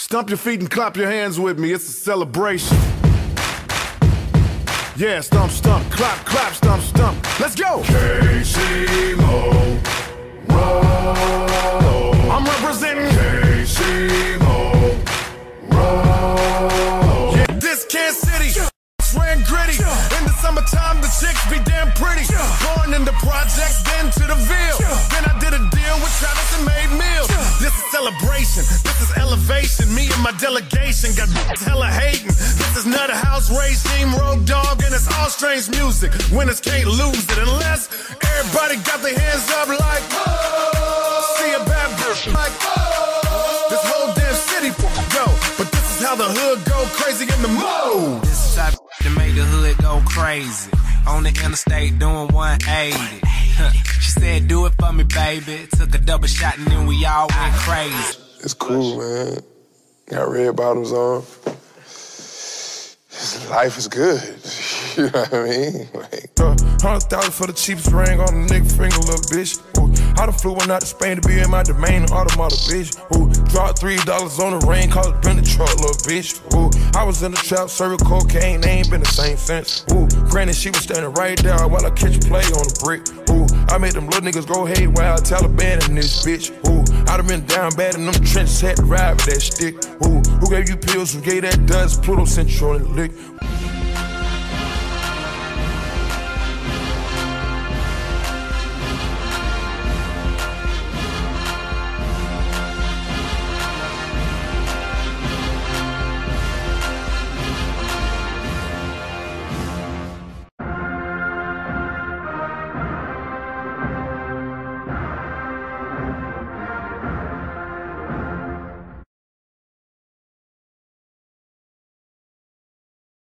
Stomp your feet and clap your hands with me, it's a celebration. Yeah, stomp, stomp, clap, clap, stomp, stomp. Let's go! KC-Mo, roll. I'm representing KC-Mo, roll. yeah, this Kansas City. Ran gritty. In the summertime, the chicks be damn pretty. Born in the projects, then to the Ville. Then I did a deal with Travis and made meals. This is celebration, this is elevation. Me and my delegation got hella hating. This is Nutter House regime, Road Dogg, and it's all strange music. Winners can't lose it unless everybody got their hands up like, oh. See a bad bitch like, oh. This whole damn city go. But this is how the hood go crazy in the mode. This is how to make the hood go crazy. On the interstate doing 180. She said, do it for me, baby. Took a double shot and then we all went crazy. It's cool, man. Got red bottoms on. Life is good. You know what I mean? Like, 100,000 for the cheapest ring on a nigga finger, little bitch. Ooh, I done flew one out to Spain to be in my domain, automata, bitch. Ooh, dropped $3 on the rain, called it been the truck, little bitch. Ooh, I was in the trap, serving cocaine, they ain't been the same since. Ooh, granted, she was standing right there while I catch a play on the brick. Ooh, I made them little niggas go haywire, Taliban in this bitch. Ooh, I done been down bad in them trenches, had to ride with that stick. Ooh, who gave you pills, who gave that dust, Pluto sent you on the lick.